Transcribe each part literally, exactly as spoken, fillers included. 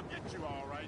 I'll get you all right.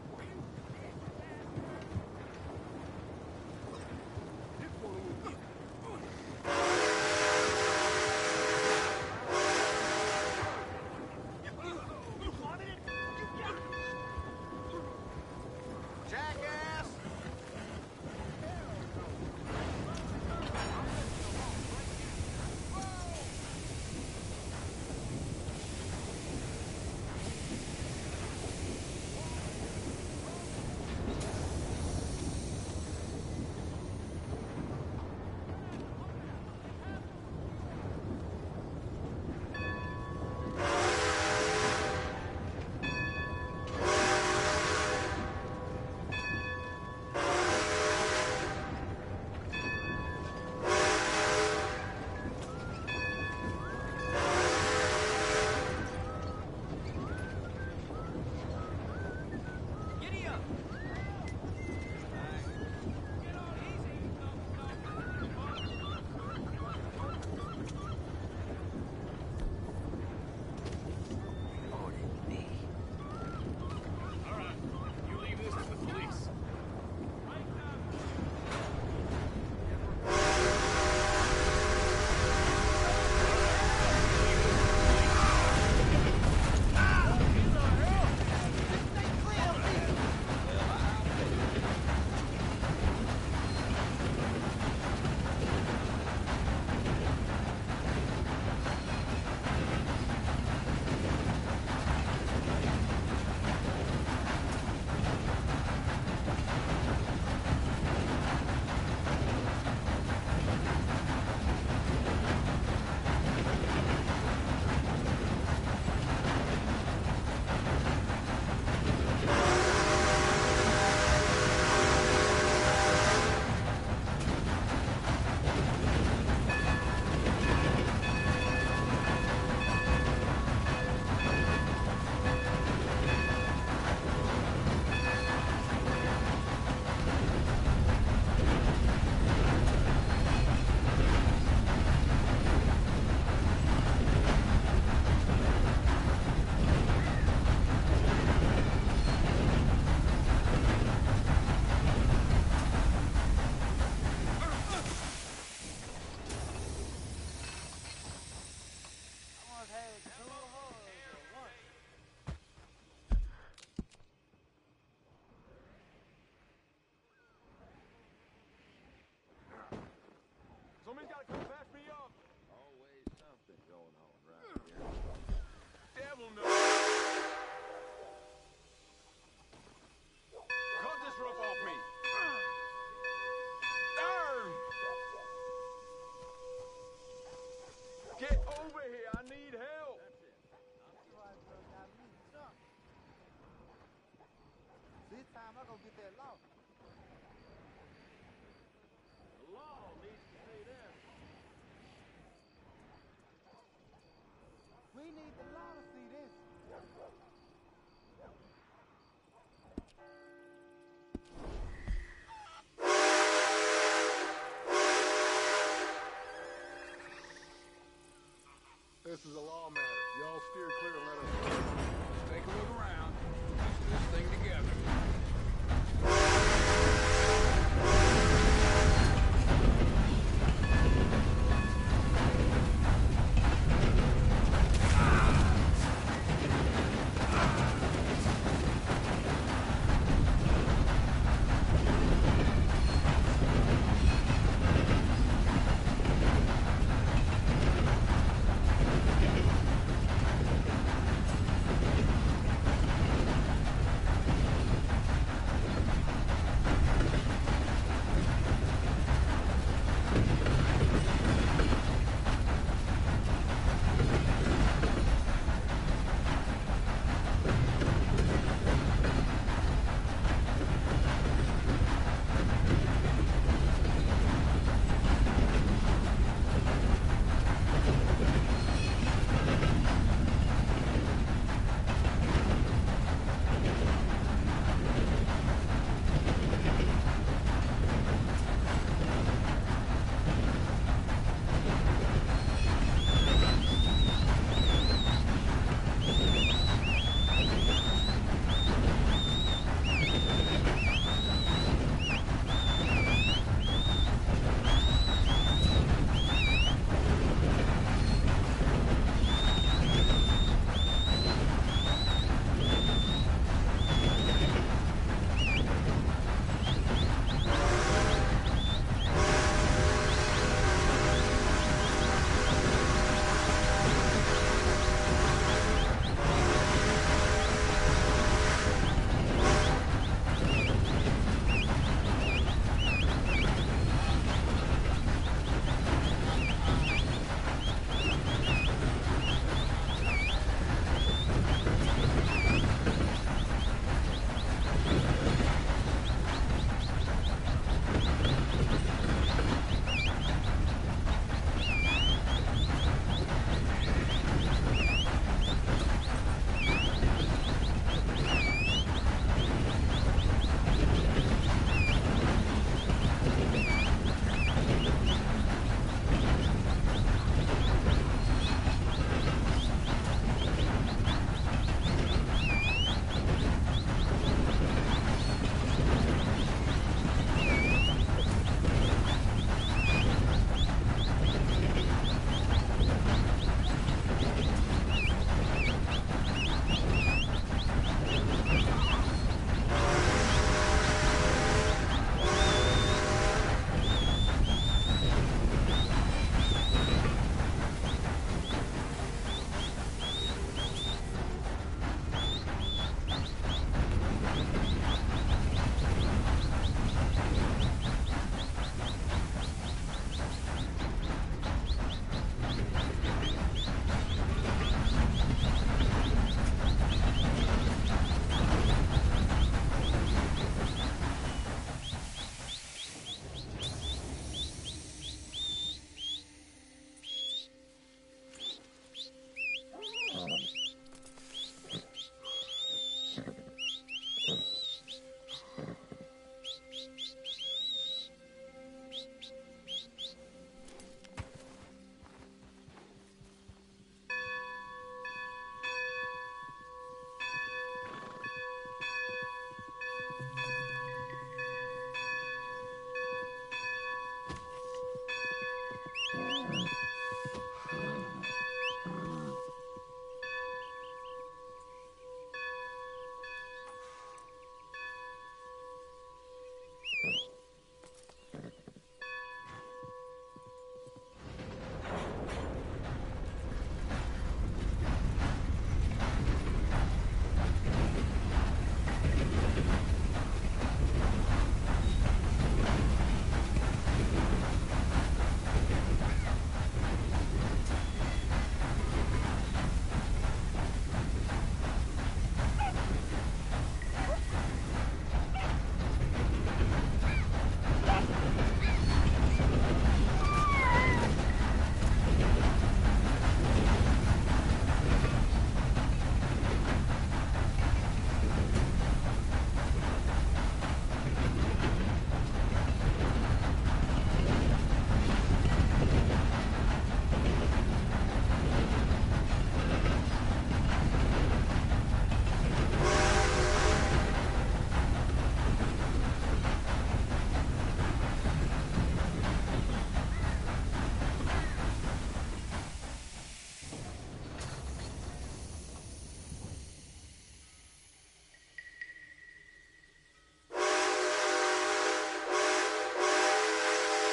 Somebody's gotta come patch me up. Always something going on right here. Devil knows. Cut this roof off me. Darn! Get over here. I need help. That's it. This time I'm gonna get that law. The law needs to see this. We need the law to see this. This is a law matter. Y'all steer clear and let us go. Take a look around. Piece this thing together.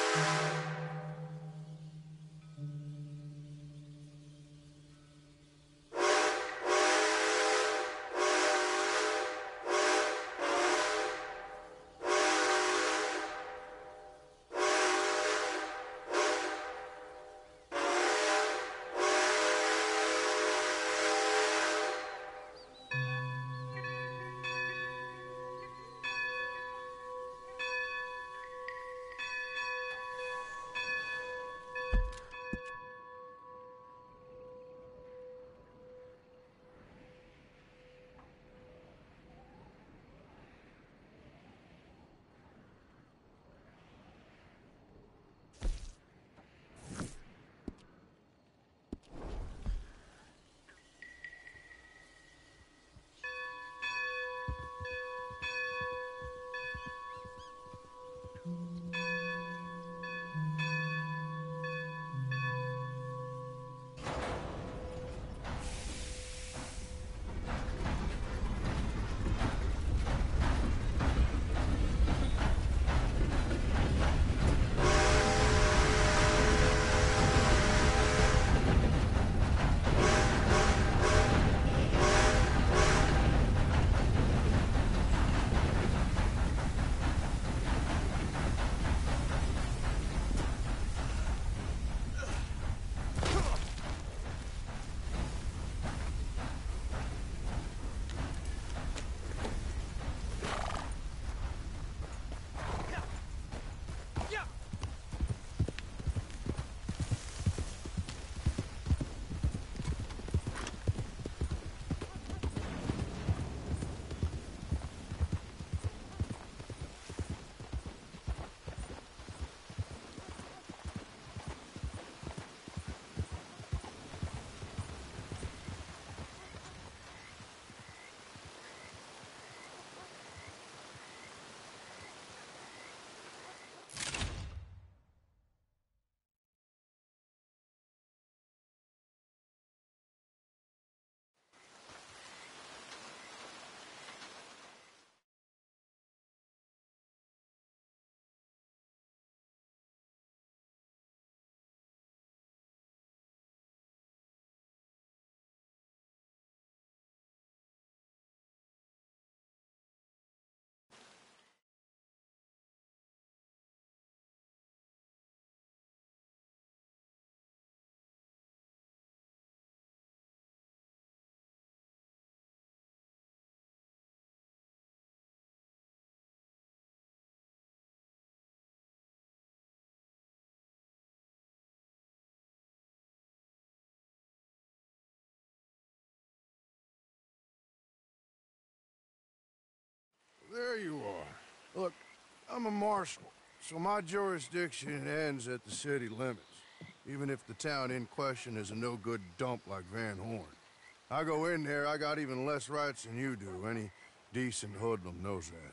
There you are. Look, I'm a marshal, so my jurisdiction ends at the city limits, even if the town in question is a no-good dump like Van Horn. I go in there, I got even less rights than you do. Any decent hoodlum knows that.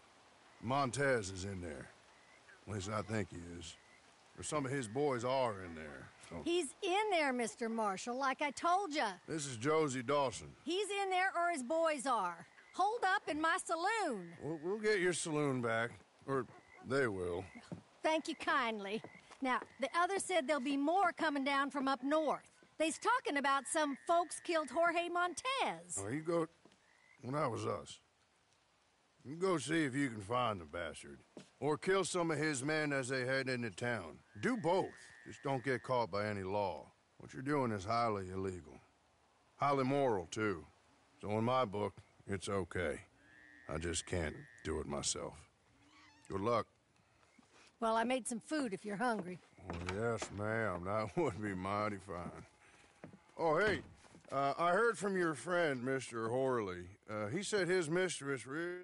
Montez is in there. At least I think he is. Or some of his boys are in there. So. He's in there, Mister Marshall, like I told you. This is Josie Dawson. He's in there or his boys are. Holed up in my saloon. We'll, we'll get your saloon back. Or they will. Thank you kindly. Now, the others said there'll be more coming down from up north. They's talking about some folks killed Jorge Montez. Oh, you go... Well, that was us. You go see if you can find the bastard. Or kill some of his men as they head into town. Do both. Just don't get caught by any law. What you're doing is highly illegal. Highly moral, too. So in my book, it's okay. I just can't do it myself. Good luck. Well, I made some food if you're hungry. Oh, yes, ma'am. That would be mighty fine. Oh, hey. Uh, I heard from your friend, Mister Horley. Uh, he said his mistress really...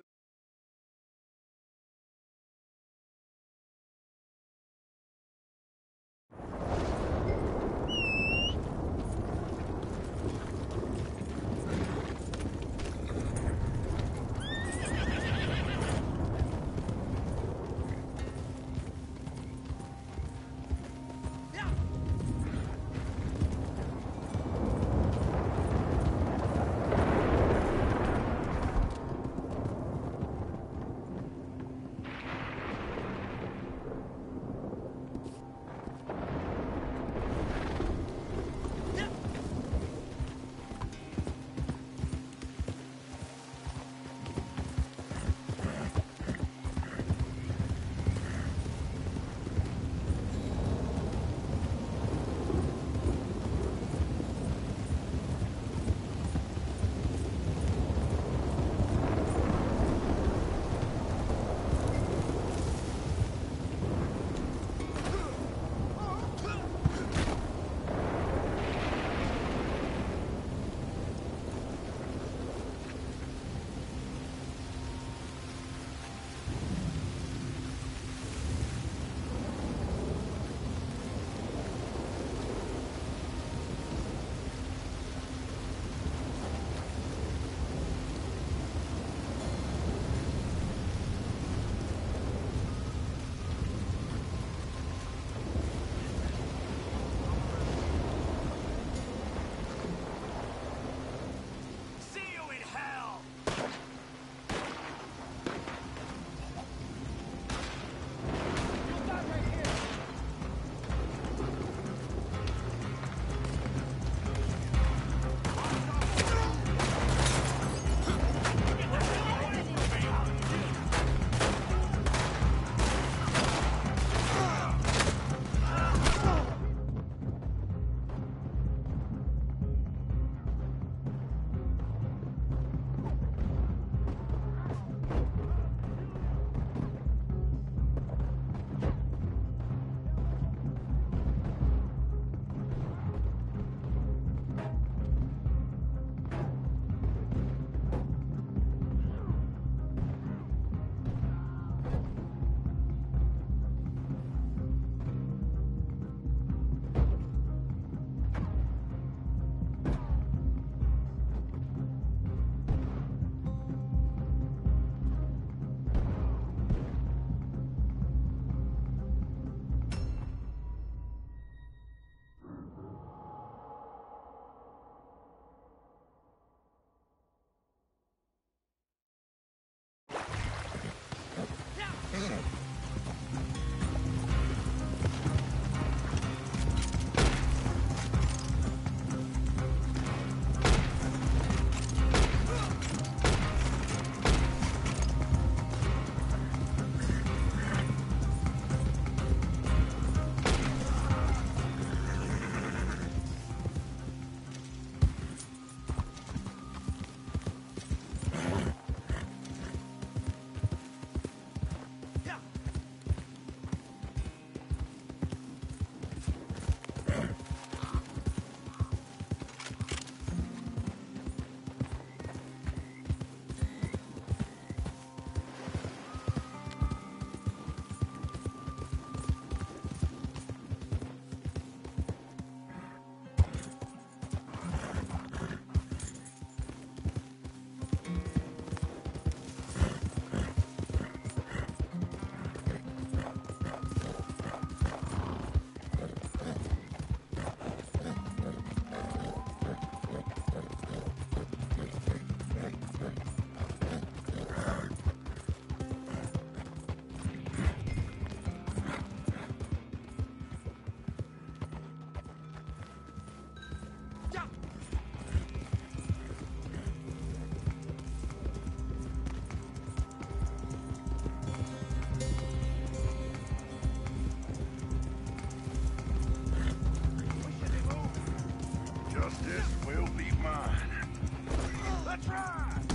Let's ride!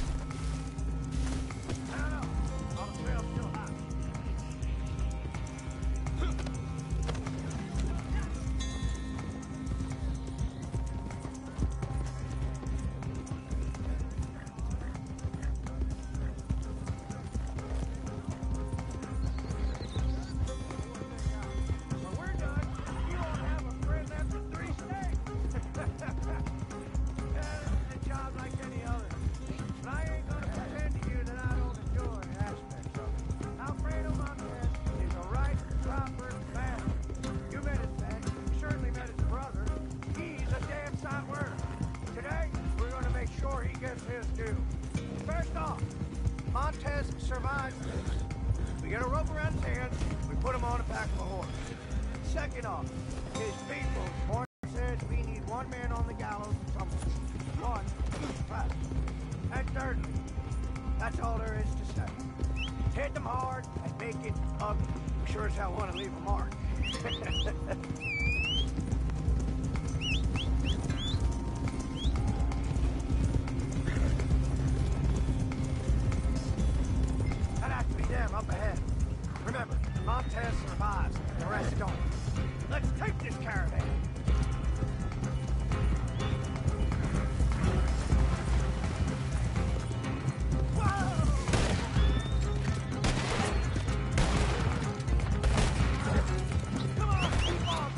I don't know. All the trail's still hot. When we're done, you won't have a friend left in three states. Yeah, this is a job like any other. But I ain't gonna pretend to you that I don't enjoy aspects of it. Alfredo Montez is a right, proper man. You met his dad. You certainly met his brother. He's a damn sight worse. Today, we're gonna make sure he gets his due. First off, Montez survives this. We get a rope around his hands, we put him on the back of a horse. Second off, his people, Morton says we need one man on the gallows somewhere. One, right. And thirdly, that's all there is to say. Hit them hard and make it ugly. We sure as hell want to leave a mark. That has to be them up ahead. Remember, Montez survives, the rest don't. Let's take this caravan. Come on, keep on!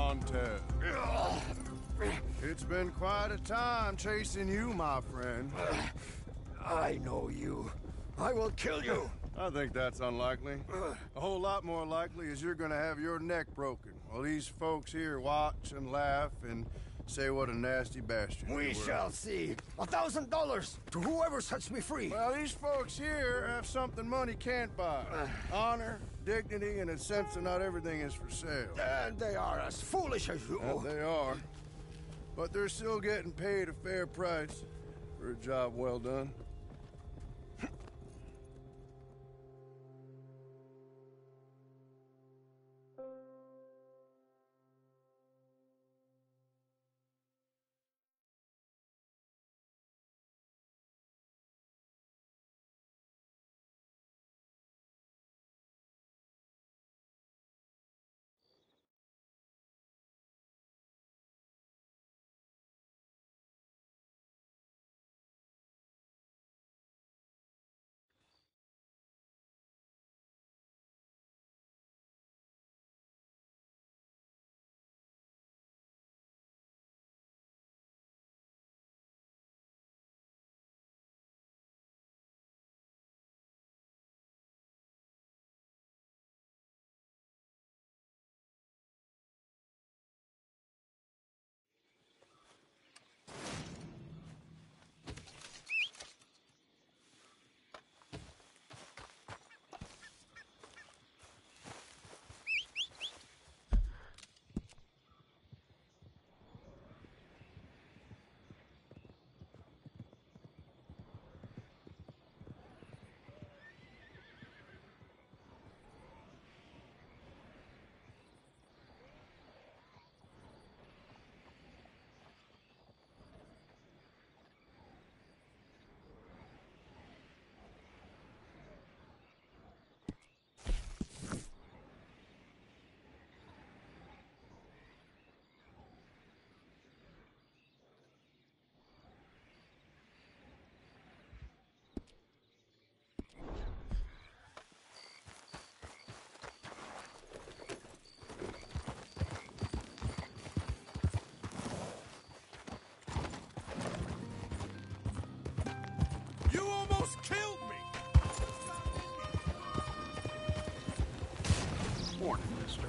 Montez. It's been quite a time chasing you, my friend. I know you. I will kill you. I think that's unlikely. A whole lot more likely is you're gonna have your neck broken while these folks here watch and laugh and say what a nasty bastard you We were. shall see. A thousand dollars to whoever sets me free. Well, these folks here have something money can't buy. Honor, dignity, and a sense that not everything is for sale. And they are as foolish as you. And they are. But they're still getting paid a fair price for a job well done. You almost killed me! Morning, mister.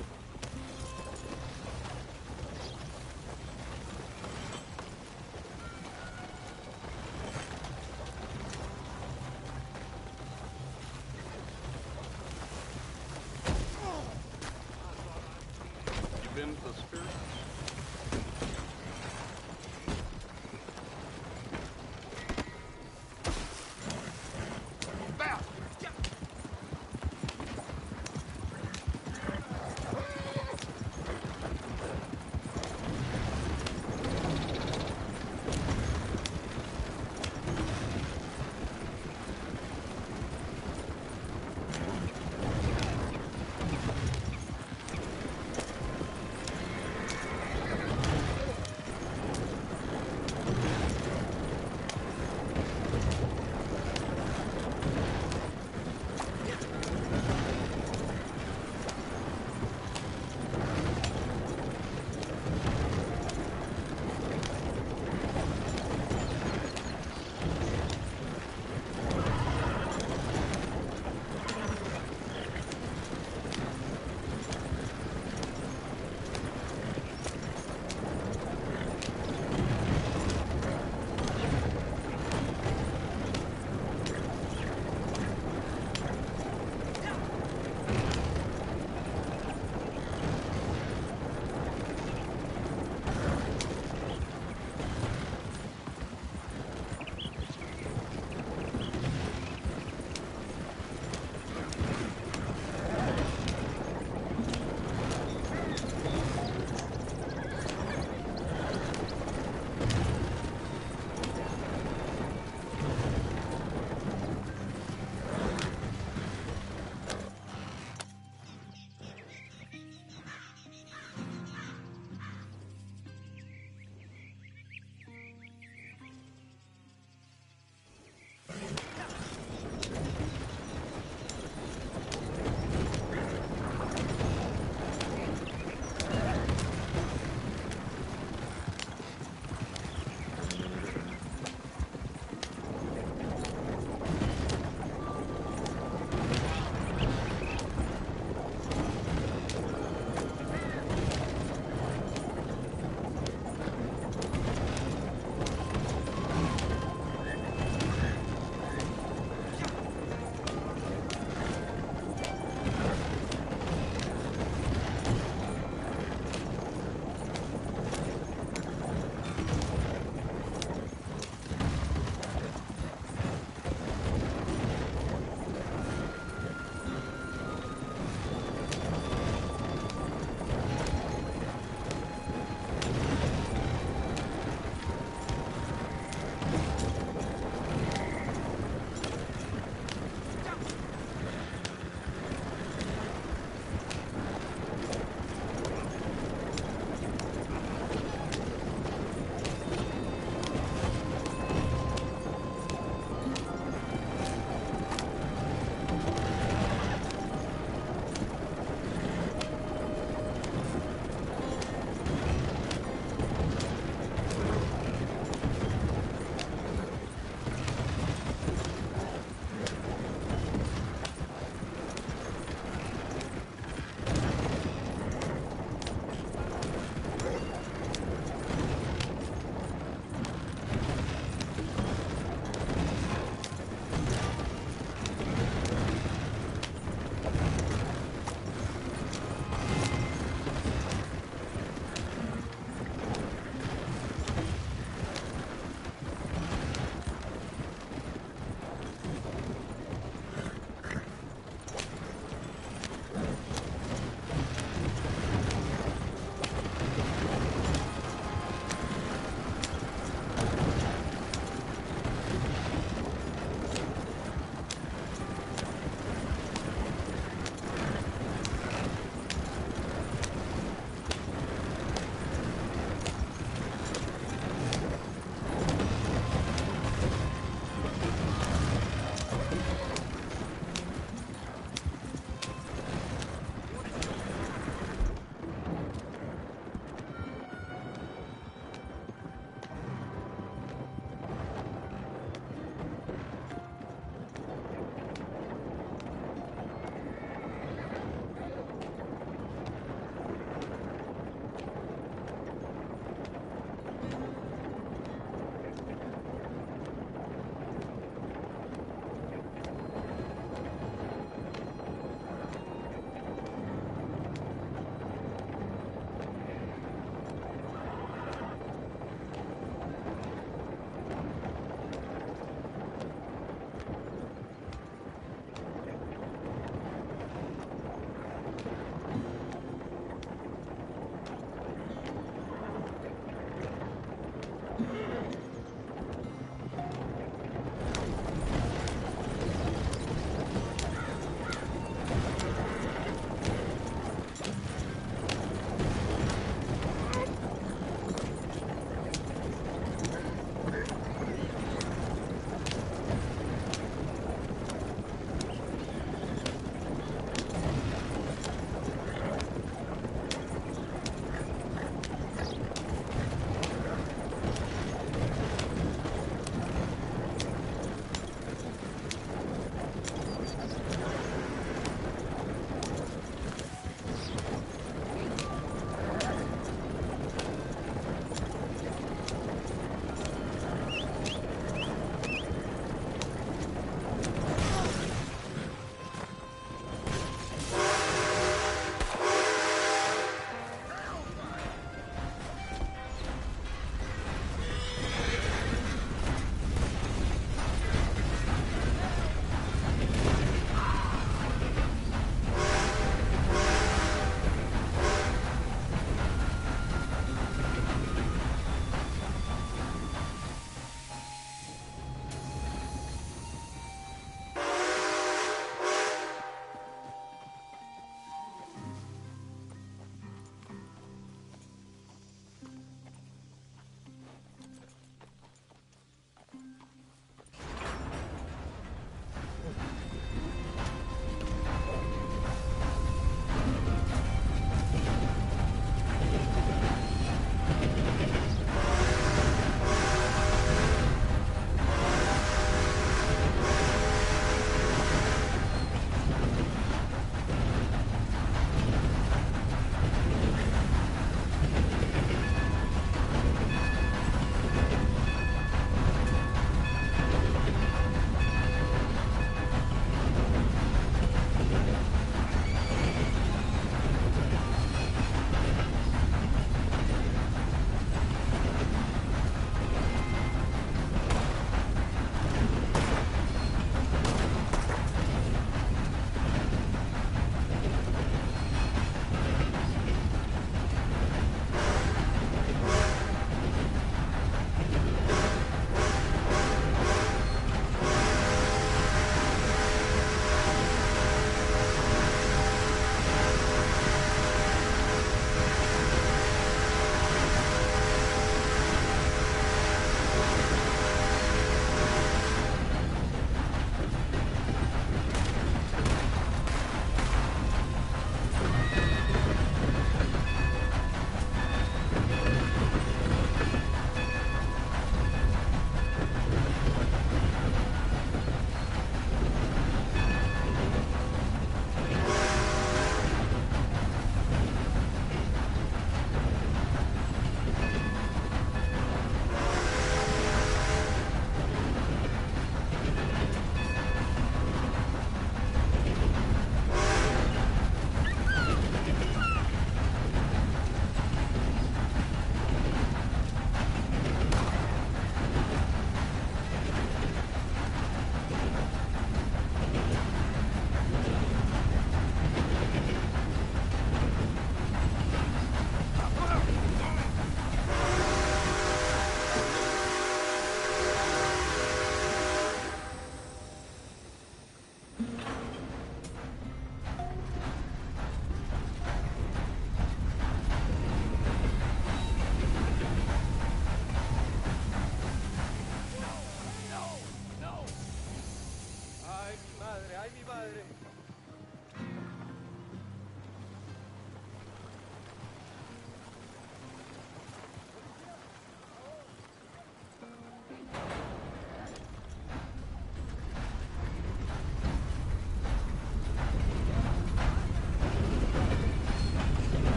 You been to the spirit?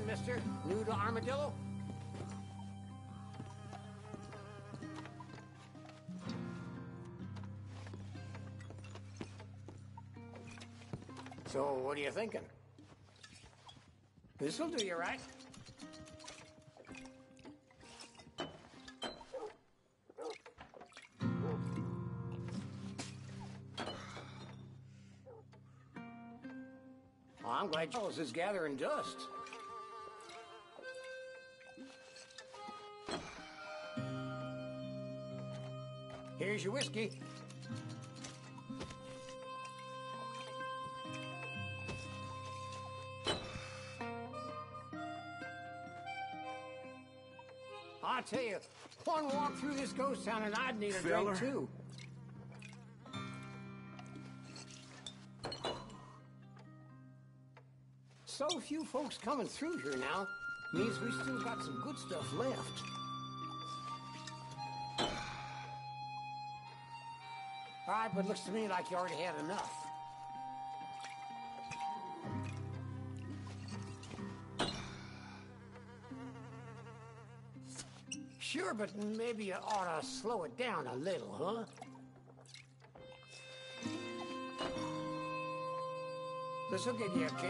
mister? New to Armadillo? So, what are you thinking? This'll do you right. Well, I'm glad Charles is gathering dust. Here's your whiskey. I tell you, one walk through this ghost town and I'd need a Feller. drink too. So few folks coming through here now means we still got some good stuff left. All right, but it looks to me like you already had enough. Sure, but maybe you ought to slow it down a little, huh? This'll give you a kick.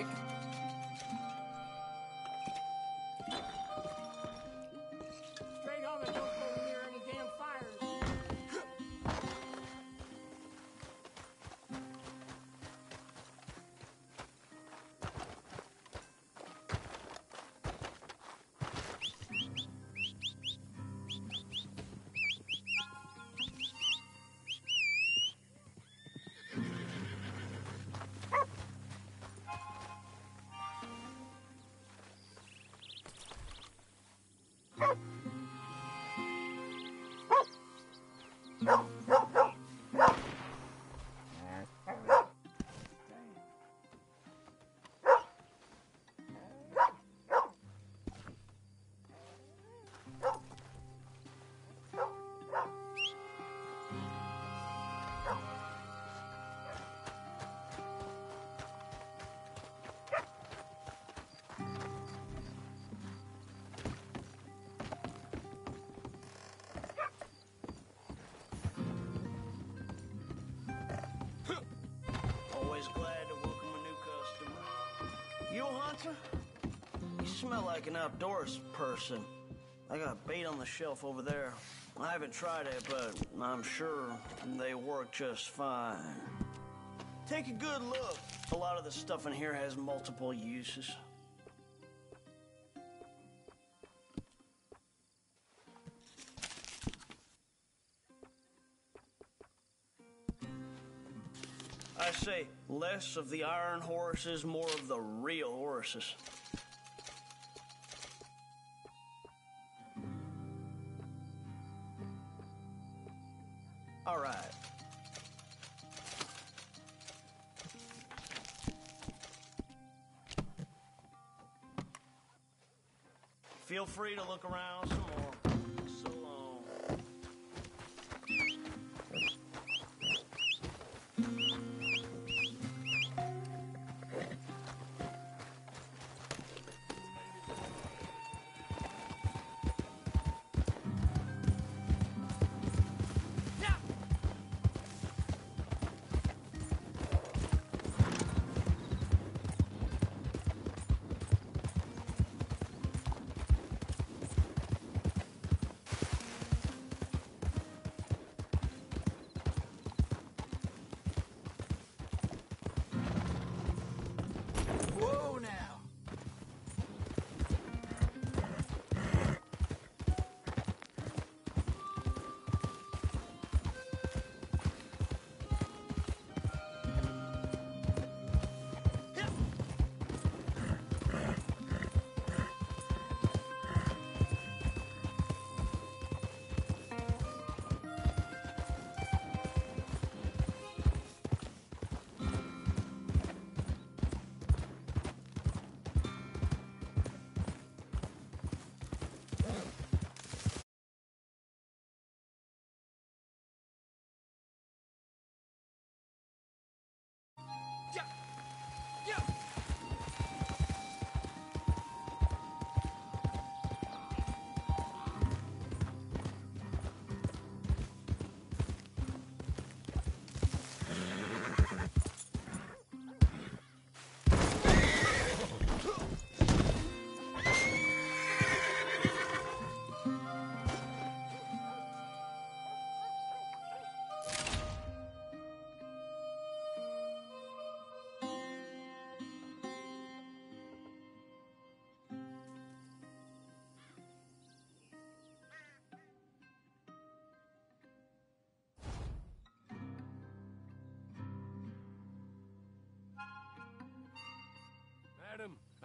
Straight on and don't go near any damn fires. Always glad to welcome a new customer. You a hunter? You smell like an outdoors person. I got bait on the shelf over there. I haven't tried it, but I'm sure they work just fine. Take a good look. A lot of the stuff in here has multiple uses. I say less of the iron horses, more of the real horses. All right. Feel free to look around some more. So long.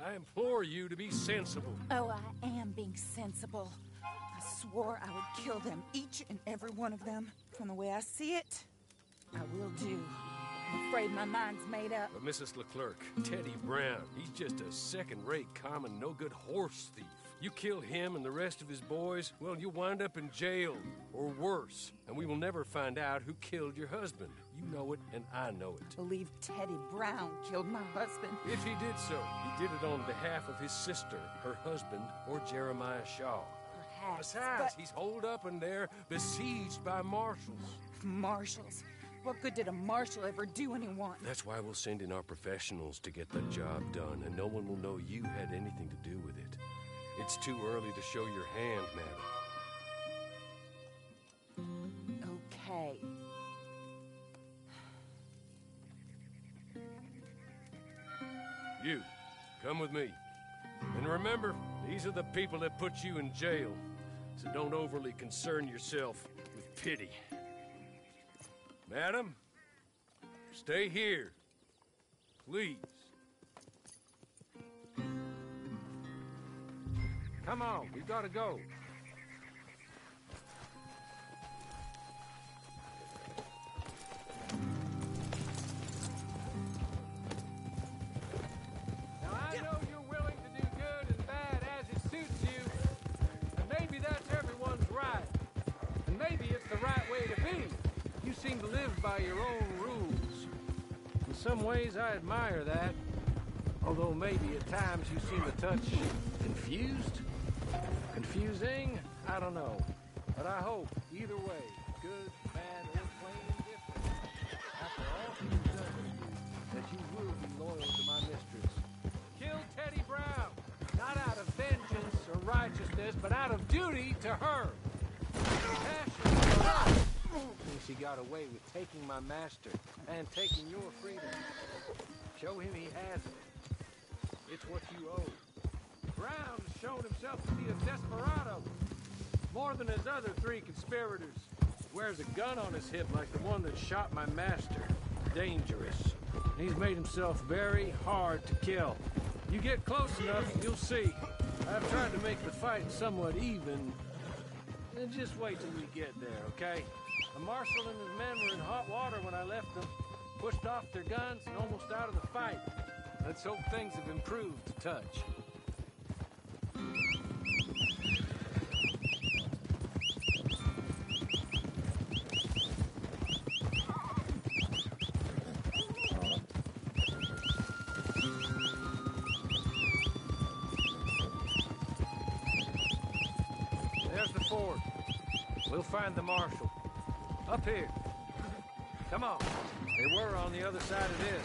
I implore you to be sensible. Oh, I am being sensible. I swore I would kill them, each and every one of them. From the way I see it, I will do. I'm afraid my mind's made up. But Missus Leclerc, Teddy Brown, he's just a second-rate, common, no-good horse thief. You kill him and the rest of his boys, well, you'll wind up in jail, or worse. And we will never find out who killed your husband. You know it, and I know it. Believe Teddy Brown killed my husband. If he did so, he did it on behalf of his sister, her husband, or Jeremiah Shaw. Perhaps, Besides, but... he's holed up in there, besieged by marshals. Marshals? What good did a marshal ever do anyone? That's why we'll send in our professionals to get the job done, and no one will know you had anything to do with it. It's too early to show your hand, madam. Okay. You, come with me. And remember, these are the people that put you in jail, so don't overly concern yourself with pity. Madam, stay here, please. Come on, we've got to go. Now, I know you're willing to do good and bad as it suits you, and maybe that's everyone's right. And maybe it's the right way to be. You seem to live by your own rules. In some ways, I admire that. Although maybe at times you seem a touch confused? Confusing? I don't know. But I hope, either way, good, bad, or plain indifferent, after all you've done, that you will be loyal to my mistress. Kill Teddy Brown, not out of vengeance or righteousness, but out of duty to her. Passion for her. Thinks he got away with taking my master and taking your freedom. Show him he has it. It's what you owe. Brown's shown himself to be a desperado. More than his other three conspirators. Wears a gun on his hip like the one that shot my master. Dangerous. He's made himself very hard to kill. You get close enough, you'll see. I've tried to make the fight somewhat even. And just wait till we get there, okay? The marshal and his men were in hot water when I left them. Pushed off their guns and almost out of the fight. Let's hope things have improved a touch. There's the ford. We'll find the marshal. Up here. Come on. They were on the other side of this.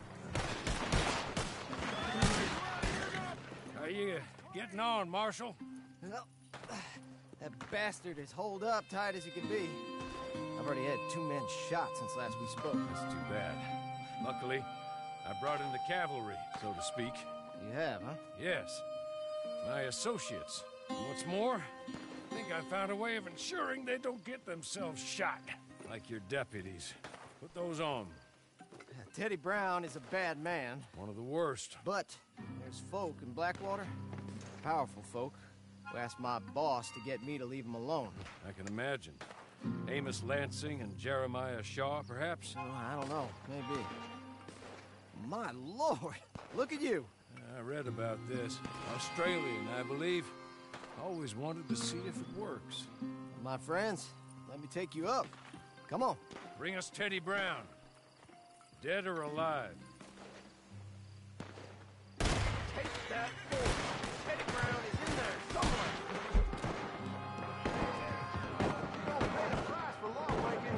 How you getting on, Marshal? Well, that bastard is holed up tight as he can be. I've already had two men shot since last we spoke. That's too bad. Luckily, I brought in the cavalry, so to speak. You have, huh? Yes. My associates. And what's more, I think I found a way of ensuring they don't get themselves shot. Like your deputies. Put those on. Teddy Brown is a bad man. One of the worst. But there's folk in Blackwater, powerful folk, who asked my boss to get me to leave them alone. I can imagine. Amos Lansing and Jeremiah Shaw, perhaps? Oh, I don't know. Maybe. My lord! Look at you! I read about this. Australian, I believe. Always wanted to see if it works. My friends, let me take you up. Come on. Bring us Teddy Brown. Dead or alive. Take that forward. Teddy Brown is in there somewhere. Don't pay the price for lawbreaking.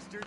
bastard!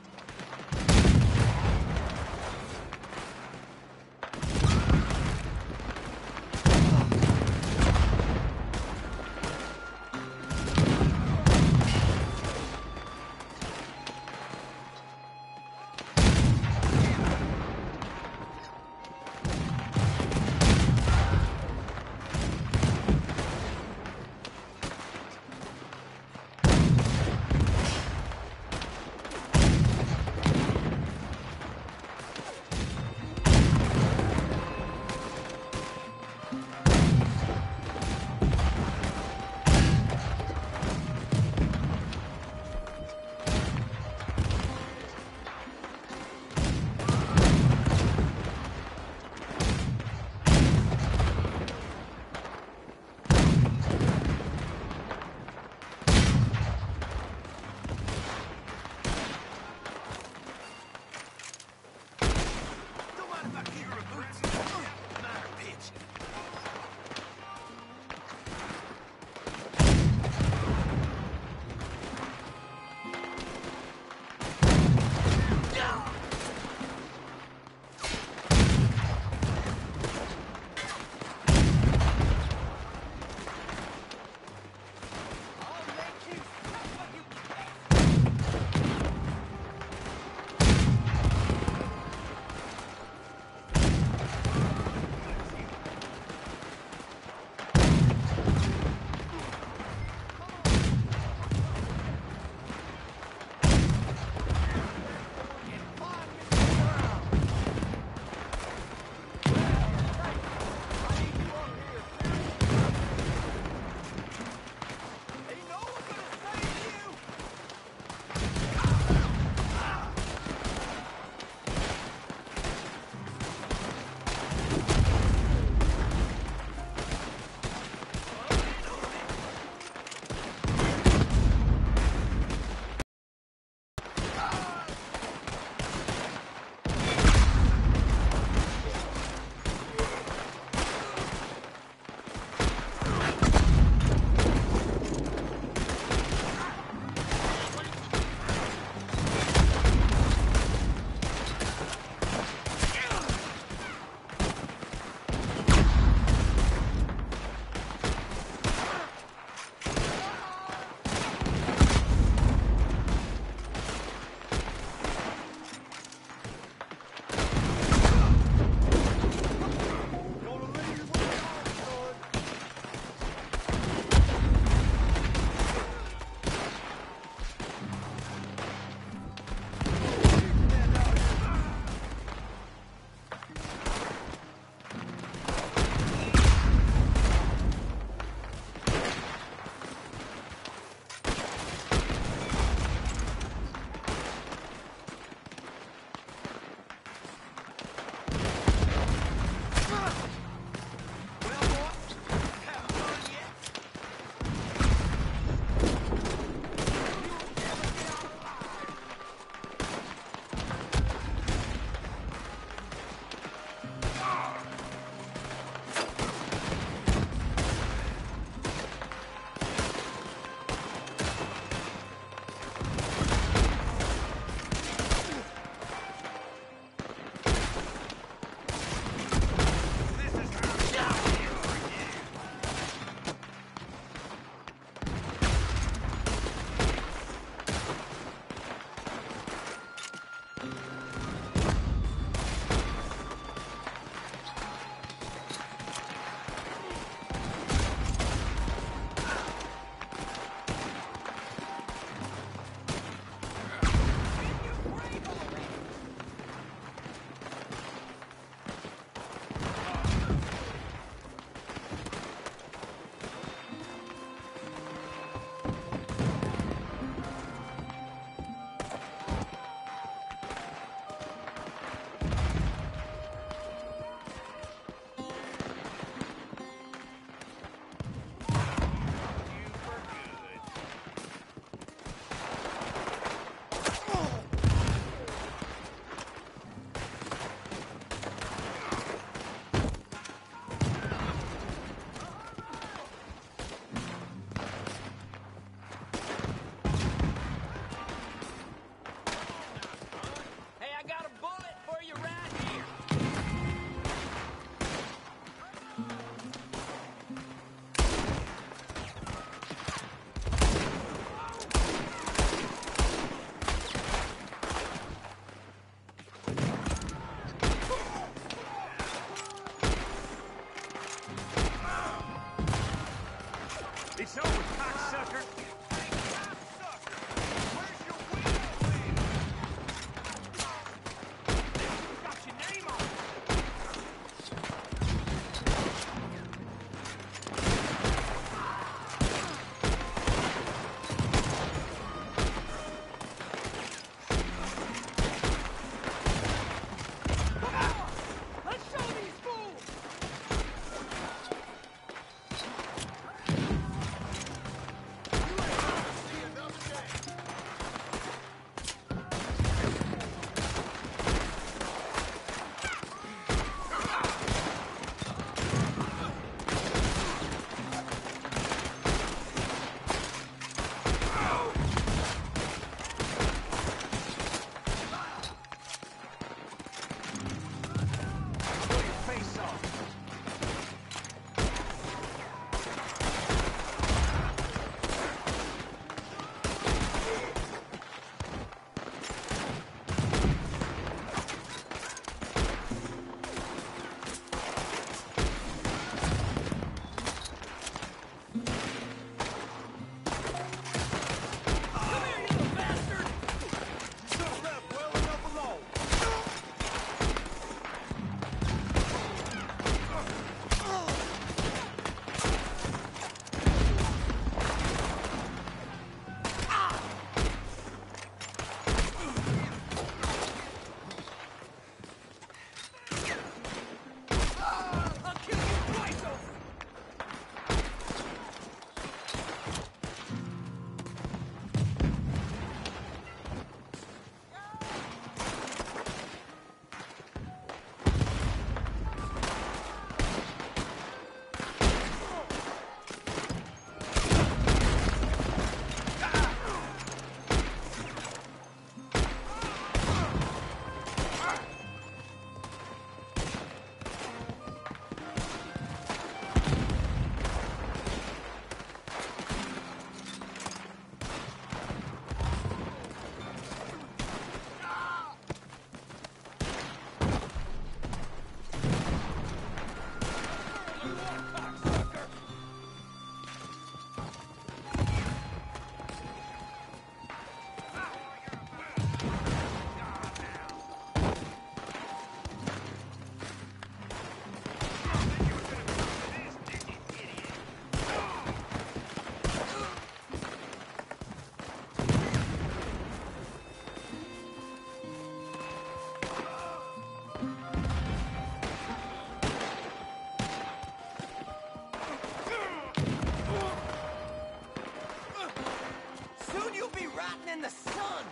Son!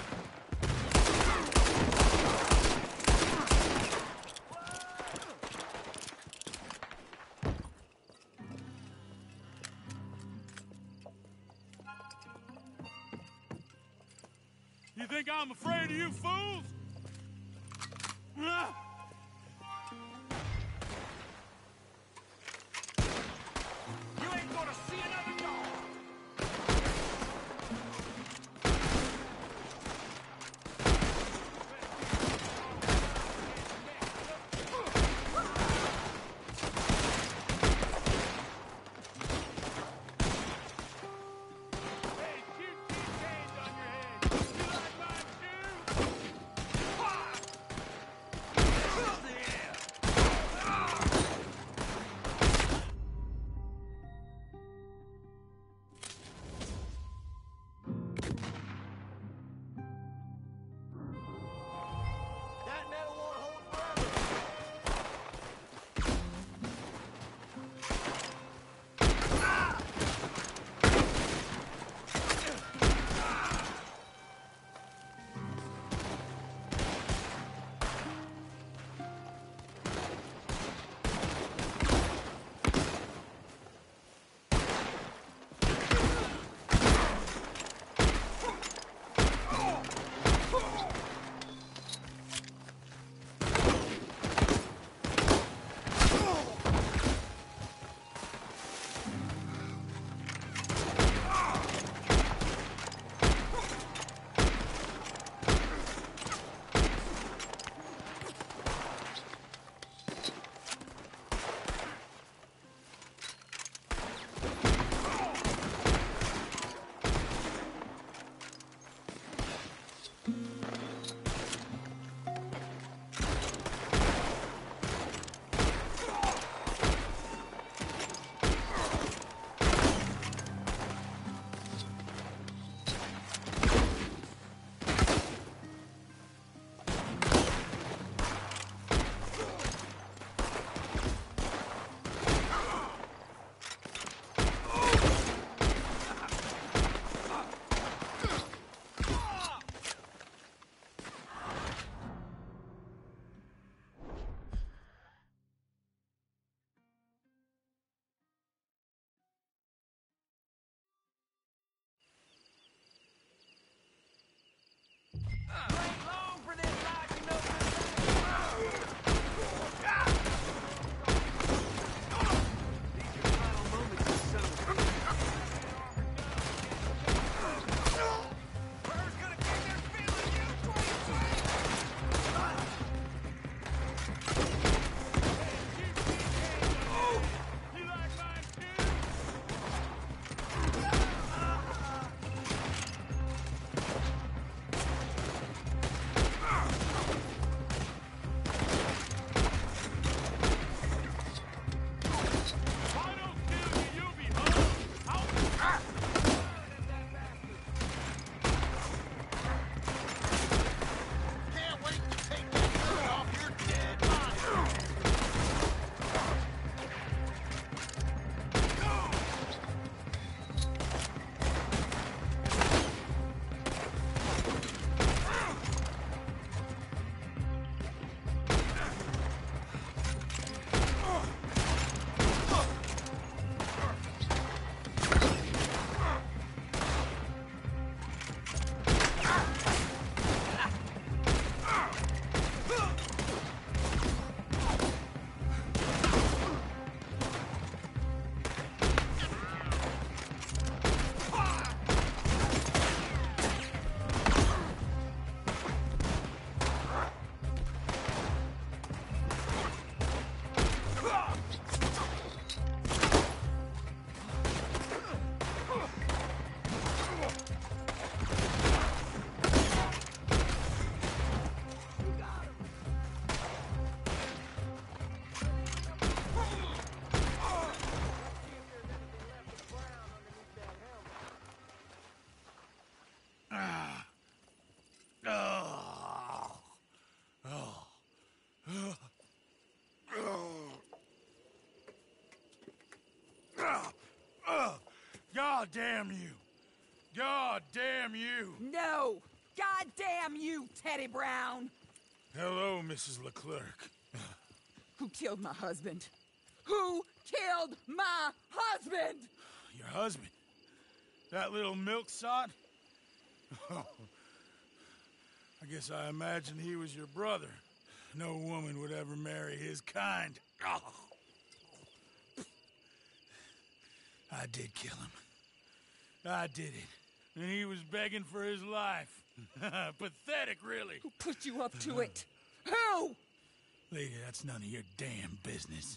You think I'm afraid of you fools? Ah! You ain't gonna see another dog! Hey, shoot these chains on your head! You like mine too? That metal won't hold forever. God damn you! God damn you! No! God damn you, Teddy Brown! Hello, Missus Leclerc. Who killed my husband? Who killed my husband? Your husband? That little milksot? Oh, I guess I imagined he was your brother. No woman would ever marry his kind. Oh. I did kill him. I did it. And he was begging for his life. Pathetic, really. Who put you up to it? Who? Lady, that's none of your damn business.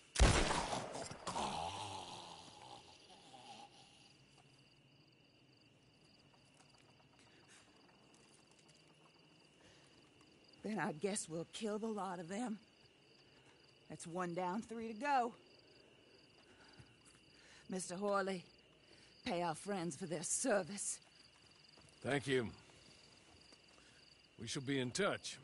Then I guess we'll kill the lot of them. That's one down, three to go. Mister Horley, pay our friends for their service. Thank you. We shall be in touch.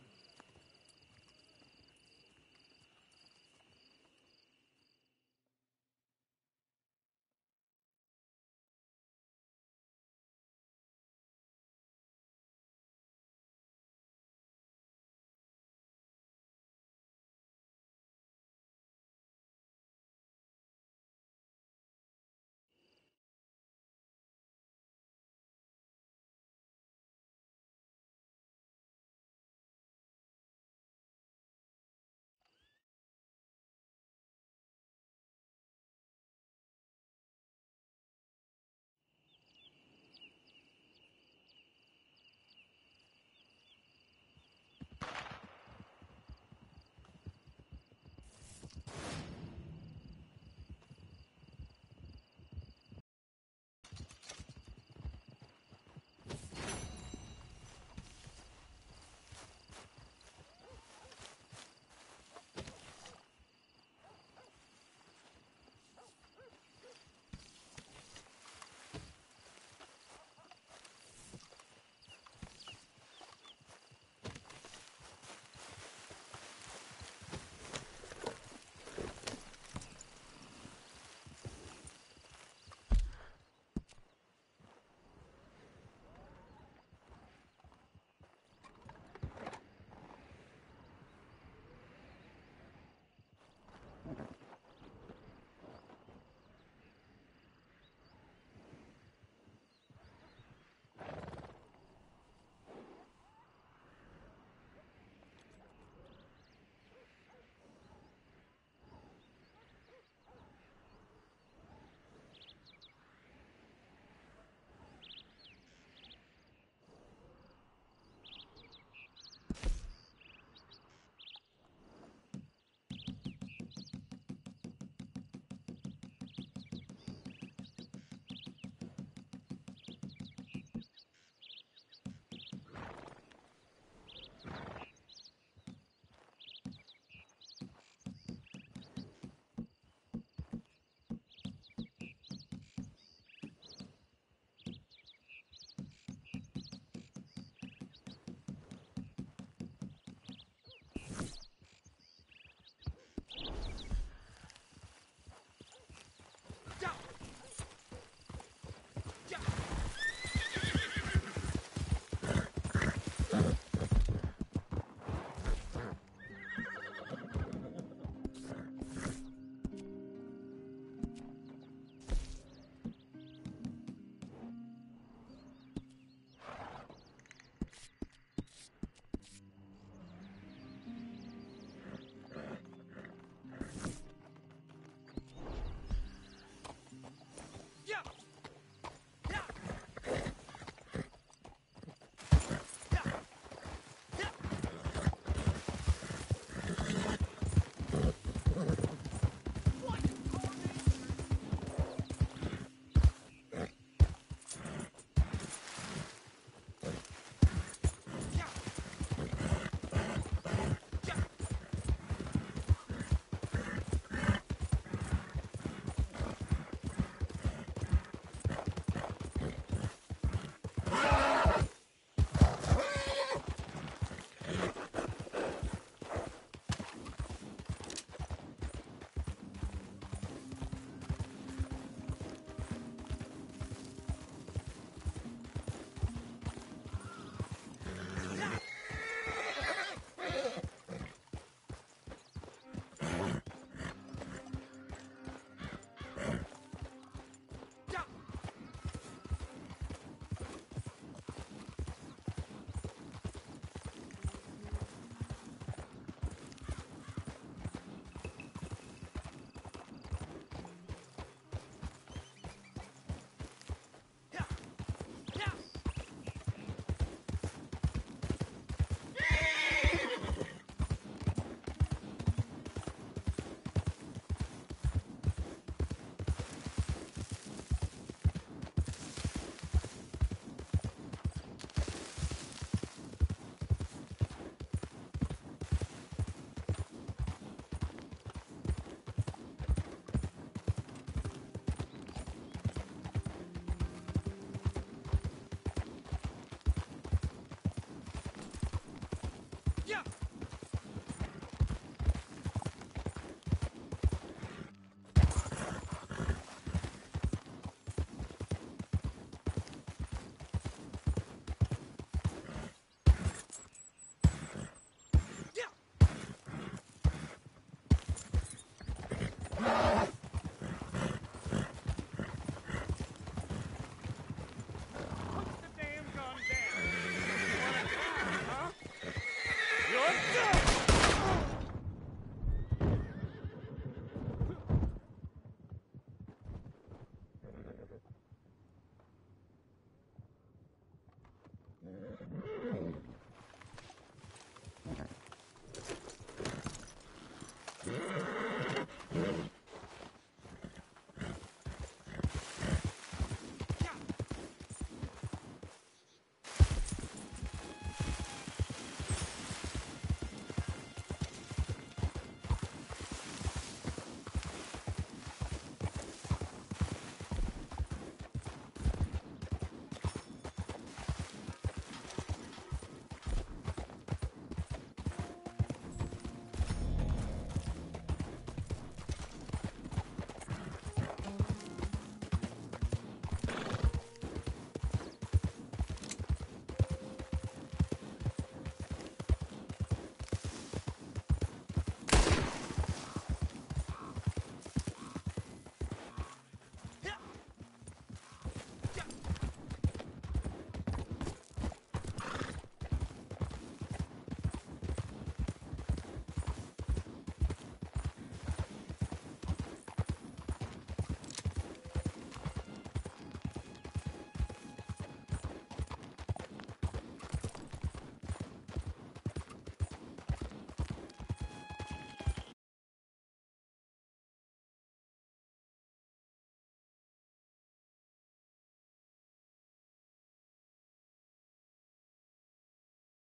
Yeah.